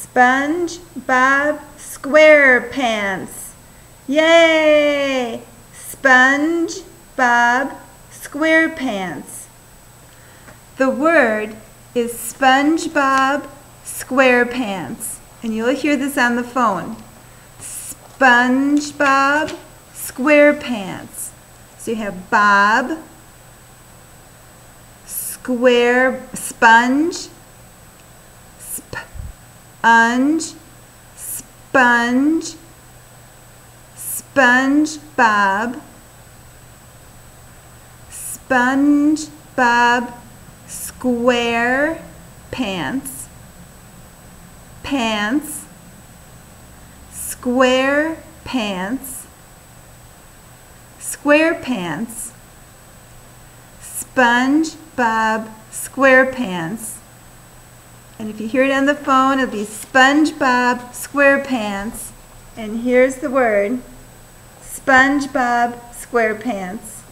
Spongebob squarepants. Yay! Spongebob squarepants. The word is Spongebob squarepants. And you'll hear this on the phone. Spongebob squarepants. So you have Bob, square, sponge, sponge, sponge, SpongeBob, SpongeBob square pants, pants, square pants, square pants, SpongeBob SquarePants. And if you hear it on the phone, it'll be SpongeBob SquarePants. And here's the word, SpongeBob SquarePants.